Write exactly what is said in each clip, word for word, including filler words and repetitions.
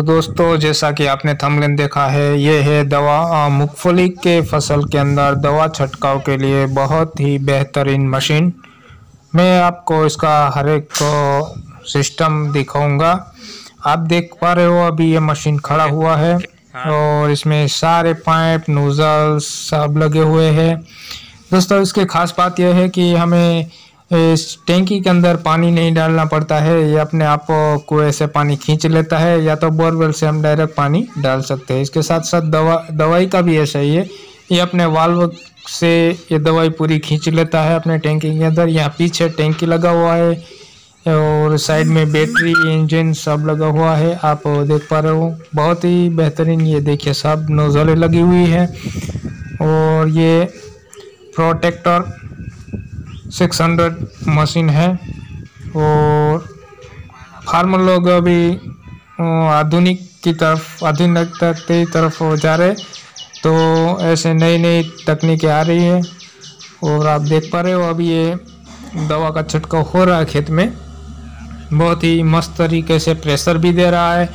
तो दोस्तों, जैसा कि आपने थंबनेल देखा है, ये है दवा मूंगफली के फसल के अंदर दवा छंटकाव के लिए बहुत ही बेहतरीन मशीन। मैं आपको इसका हर एक सिस्टम दिखाऊंगा। आप देख पा रहे हो, अभी ये मशीन खड़ा हुआ है और इसमें सारे पाइप नोजल सब लगे हुए हैं। दोस्तों, इसकी खास बात यह है कि हमें इस टैंकी के अंदर पानी नहीं डालना पड़ता है, ये अपने आप कुएं से पानी खींच लेता है, या तो बोरवेल से हम डायरेक्ट पानी डाल सकते हैं। इसके साथ साथ दवा दवाई का भी ऐसा ही है, ये अपने वाल्व से ये दवाई पूरी खींच लेता है अपने टैंकी के अंदर। यहाँ पीछे टैंकी लगा हुआ है और साइड में बैटरी इंजन सब लगा हुआ है, आप देख पा रहे हो। बहुत ही बेहतरीन, ये देखिए सब नोजलें लगी हुई है। और ये प्रोटेक्टर छह सौ मशीन है और फार्मर लोग अभी आधुनिक की तरफ आधुनिकता की तरफ जा रहे, तो ऐसे नई नई तकनीकें आ रही है। और आप देख पा रहे हो, अभी ये दवा का छिड़काव हो रहा है खेत में, बहुत ही मस्त तरीके से प्रेशर भी दे रहा है।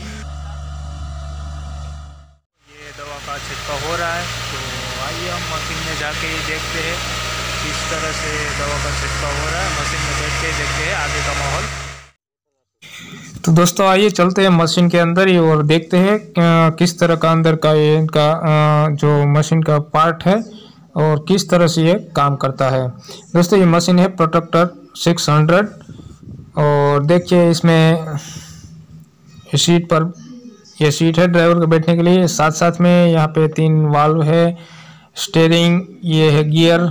ये दवा का छिड़काव हो रहा है, तो आइए हम मशीन में जाके ही देखते हैं किस तरह से दवा का छिड़काव हो रहा है। मशीन में बैठ के देखते हैं आगे का माहौल। तो दोस्तों, आइए चलते हैं मशीन के अंदर ही और देखते हैं किस तरह का अंदर का ये इनका जो मशीन का पार्ट है और किस तरह से ये काम करता है। दोस्तों, ये मशीन है प्रोटेक्टर छह सौ और देखिए इसमें सीट पर ये सीट है ड्राइवर के बैठने के लिए। साथ साथ में यहाँ पे तीन वाल्व है, स्टीयरिंग, ये है गियर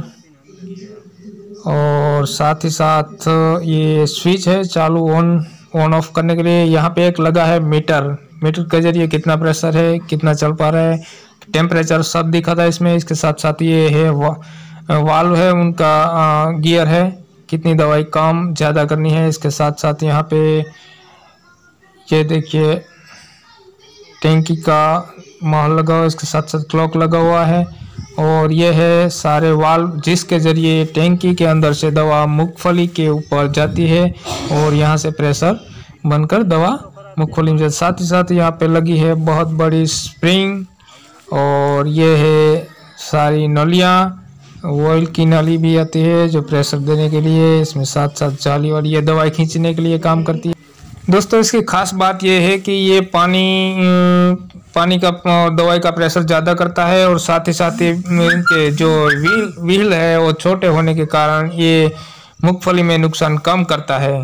और साथ ही साथ ये स्विच है चालू ऑन ऑन ऑफ करने के लिए। यहाँ पे एक लगा है मीटर, मीटर के जरिए कितना प्रेशर है, कितना चल पा रहा है, टेम्परेचर सब दिखा था इसमें। इसके साथ साथ ये है वा, वाल्व है, उनका आ, गियर है, कितनी दवाई कम ज़्यादा करनी है। इसके साथ साथ यहाँ पे ये देखिए टैंकी का माहौल लगा हुआ, इसके साथ साथ क्लॉक लगा हुआ है। और ये है सारे वाल्व जिसके ज़रिए टैंकी के अंदर से दवा मूंगफली के ऊपर जाती है और यहाँ से प्रेशर बनकर दवा मूंगफली में। साथ ही साथ यहाँ पे लगी है बहुत बड़ी स्प्रिंग और ये है सारी नलियाँ, ऑयल की नली भी आती है जो प्रेशर देने के लिए, इसमें साथ साथ जाली वाली ये दवाई खींचने के लिए काम करती है। दोस्तों, इसकी खास बात यह है कि ये पानी पानी का दवाई का प्रेशर ज़्यादा करता है और साथ ही साथ ही इनके जो व्हील व्हील है वो छोटे होने के कारण ये मूंगफली में नुकसान कम करता है।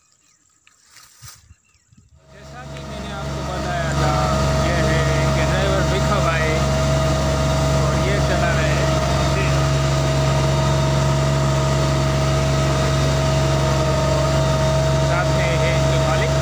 जैसा कि मैंने आपको बताया था, ये है इनके ड्राइवर भिखा भाई और ये चला रहे हैं मशीन। साथ में है इनके मालिक।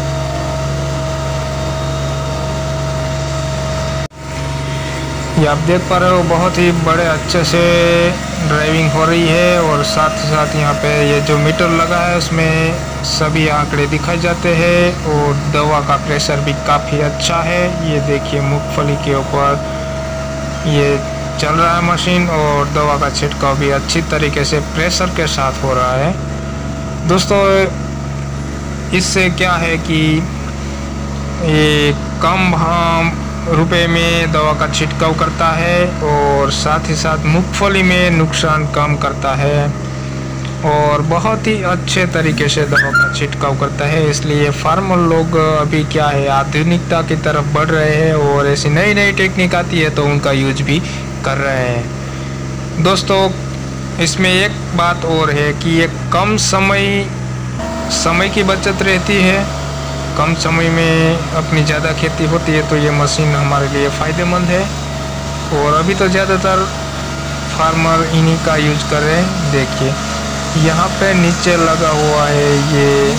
ये आप देख पा रहे हो, बहुत ही बड़े अच्छे से ड्राइविंग हो रही है। और साथ ही साथ यहाँ पे ये जो मीटर लगा है उसमें सभी आंकड़े दिखाए जाते हैं और दवा का प्रेशर भी काफ़ी अच्छा है। ये देखिए मूंगफली के ऊपर ये चल रहा है मशीन और दवा का छिड़काव भी अच्छी तरीके से प्रेशर के साथ हो रहा है। दोस्तों, इससे क्या है कि ये कम हम रुपए में दवा का छिड़काव करता है और साथ ही साथ मूंगफली में नुकसान कम करता है और बहुत ही अच्छे तरीके से दवा का छिड़काव करता है। इसलिए फार्मर लोग अभी क्या है आधुनिकता की तरफ बढ़ रहे हैं और ऐसी नई नई टेक्निक आती है तो उनका यूज भी कर रहे हैं। दोस्तों, इसमें एक बात और है कि ये कम समय समय की बचत रहती है, कम समय में अपनी ज़्यादा खेती होती है, तो ये मशीन हमारे लिए फ़ायदेमंद है। और अभी तो ज़्यादातर फार्मर इन्हीं का यूज कर रहे हैं। देखिए यहाँ पे नीचे लगा हुआ है ये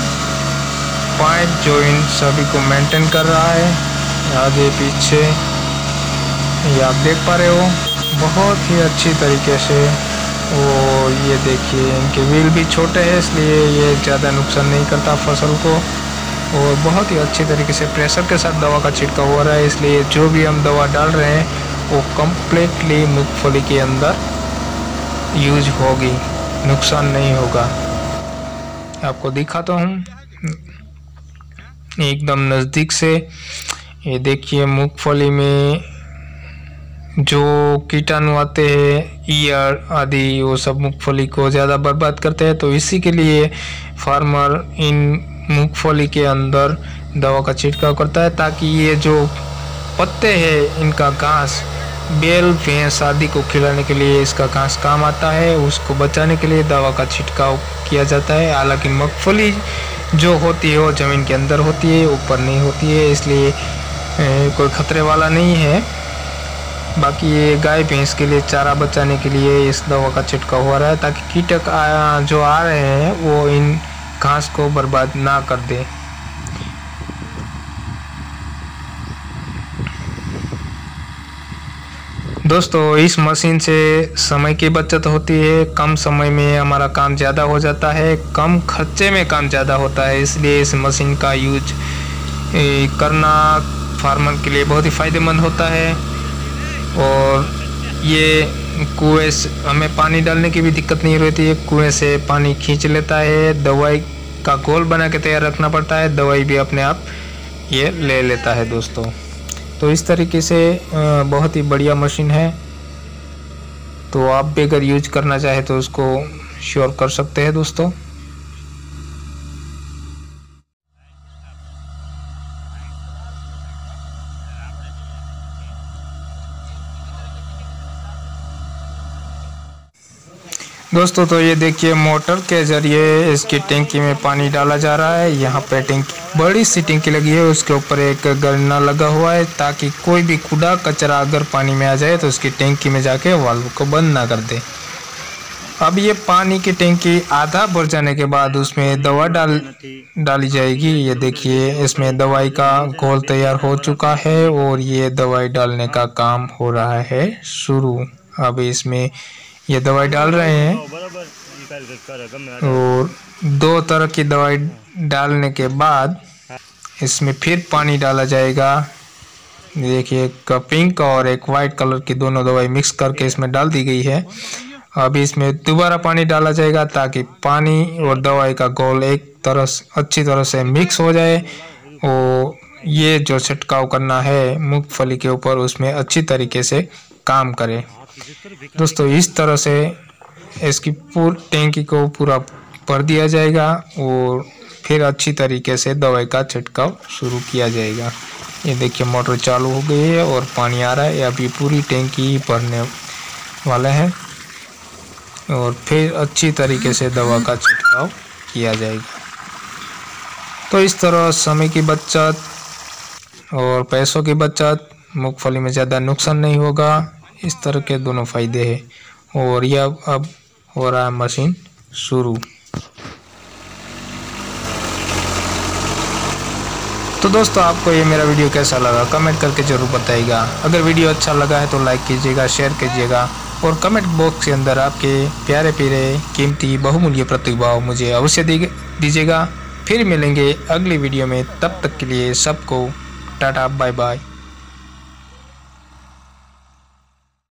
पाइप जो इन सभी को मेंटेन कर रहा है, आगे पीछे ये आप देख पा रहे हो बहुत ही अच्छी तरीके से। और ये देखिए इनके व्हील भी छोटे हैं, इसलिए ये ज़्यादा नुकसान नहीं करता फसल को। और बहुत ही अच्छी तरीके से प्रेशर के साथ दवा का छिड़काव हो रहा है, इसलिए जो भी हम दवा डाल रहे हैं वो कम्प्लीटली मूंगफली के अंदर यूज होगी, नुकसान नहीं होगा। आपको दिखाता हूँ एकदम नज़दीक से। ये देखिए मूंगफली में जो कीटाणु आते हैं, ईयर आदि, वो सब मूंगफली को ज़्यादा बर्बाद करते हैं। तो इसी के लिए फार्मर इन मूंगफली के अंदर दवा का छिड़काव करता है, ताकि ये जो पत्ते हैं इनका घास, बैल भैंस आदि को खिलाने के लिए इसका घास काम आता है, उसको बचाने के लिए दवा का छिड़काव किया जाता है। हालांकि मूंगफली जो होती है वो ज़मीन के अंदर होती है, ऊपर नहीं होती है, इसलिए कोई खतरे वाला नहीं है। बाकी ये गाय भैंस के लिए चारा बचाने के लिए इस दवा का छिड़काव हो रहा है, ताकि कीटक आ, जो आ रहे हैं वो इन घास को बर्बाद ना कर दे। दोस्तों, इस मशीन से समय की बचत होती है, कम समय में हमारा काम ज़्यादा हो जाता है, कम खर्चे में काम ज़्यादा होता है। इसलिए इस मशीन का यूज करना फार्मर के लिए बहुत ही फ़ायदेमंद होता है। और ये कुएं से हमें पानी डालने की भी दिक्कत नहीं रहती है, कुएं से पानी खींच लेता है। दवाई का घोल बना के तैयार रखना पड़ता है, दवाई भी अपने आप ये ले लेता है दोस्तों। तो इस तरीके से बहुत ही बढ़िया मशीन है। तो आप भी अगर यूज करना चाहे तो उसको श्योर कर सकते हैं दोस्तों। दोस्तों तो ये देखिए मोटर के जरिए इसकी टैंकी में पानी डाला जा रहा है। यहाँ पे टैंकी, बड़ी सी टैंकी लगी है, उसके ऊपर एक गरना लगा हुआ है, ताकि कोई भी कूड़ा कचरा अगर पानी में आ जाए तो उसकी टैंकी में जाके वाल्व को बंद ना कर दे। अब ये पानी की टैंकी आधा भर जाने के बाद उसमें दवा डाल डाली जाएगी। ये देखिए इसमें दवाई का घोल तैयार हो चुका है और ये दवाई डालने का काम हो रहा है शुरू। अब इसमें ये दवाई डाल रहे हैं और दो तरह की दवाई डालने के बाद इसमें फिर पानी डाला जाएगा। देखिए एक पिंक और एक वाइट कलर की दोनों दवाई मिक्स करके इसमें डाल दी गई है। अभी इसमें दोबारा पानी डाला जाएगा, ताकि पानी और दवाई का घोल एक तरह अच्छी तरह से मिक्स हो जाए और ये जो छिड़काव करना है मूंगफली के ऊपर उसमें अच्छी तरीके से काम करे। दोस्तों इस तरह से इसकी पूरी टैंकी को पूरा भर दिया जाएगा और फिर अच्छी तरीके से दवाई का छिड़काव शुरू किया जाएगा। ये देखिए मोटर चालू हो गई है और पानी आ रहा है। अभी पूरी टैंकी भरने वाला है और फिर अच्छी तरीके से दवा का छिड़काव किया जाएगा। तो इस तरह समय की बचत और पैसों की बचत, मूंगफली में ज़्यादा नुकसान नहीं होगा, इस तरह के दोनों फायदे हैं। और यह अब हो रहा है मशीन शुरू। तो दोस्तों आपको ये मेरा वीडियो कैसा लगा कमेंट करके ज़रूर बताइएगा। अगर वीडियो अच्छा लगा है तो लाइक कीजिएगा, शेयर कीजिएगा और कमेंट बॉक्स के अंदर आपके प्यारे प्यारे कीमती बहुमूल्य प्रतिभाव मुझे अवश्य दीजिएगा। फिर मिलेंगे अगली वीडियो में, तब तक के लिए सबको टाटा बाय बाय।